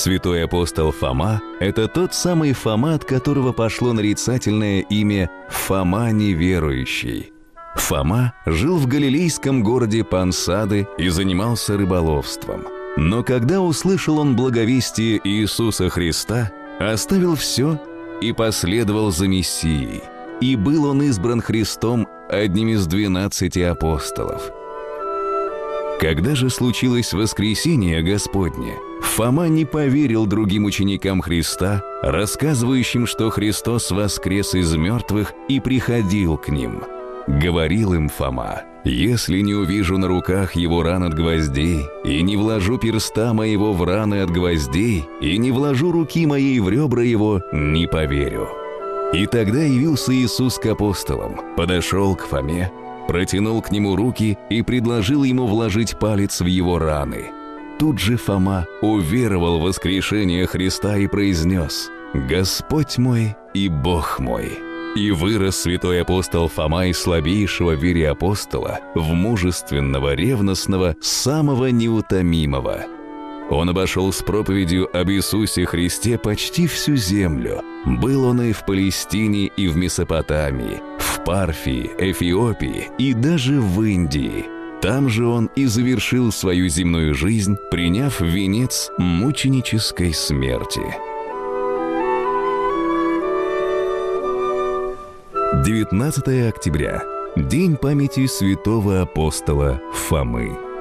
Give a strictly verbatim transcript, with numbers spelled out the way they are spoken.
Святой апостол Фома – это тот самый Фома, от которого пошло нарицательное имя Фома неверующий. Фома жил в галилейском городе Пансады и занимался рыболовством. Но когда услышал он благовестие Иисуса Христа, оставил все и последовал за Мессией. И был он избран Христом одним из двенадцати апостолов. Когда же случилось воскресение Господне, Фома не поверил другим ученикам Христа, рассказывающим, что Христос воскрес из мертвых и приходил к ним. Говорил им Фома: «Если не увижу на руках его ран от гвоздей, и не вложу перста моего в раны от гвоздей, и не вложу руки моей в ребра его, не поверю». И тогда явился Иисус к апостолам, подошел к Фоме, протянул к нему руки и предложил ему вложить палец в его раны. Тут же Фома уверовал в воскрешение Христа и произнес: «Господь мой и Бог мой». И вырос святой апостол Фома из слабейшего в вере апостола в мужественного, ревностного, самого неутомимого. Он обошел с проповедью об Иисусе Христе почти всю землю. Был он и в Палестине, и в Месопотамии, в Парфии, Эфиопии и даже в Индии. Там же он и завершил свою земную жизнь, приняв венец мученической смерти. девятнадцатое октября. День памяти святого апостола Фомы.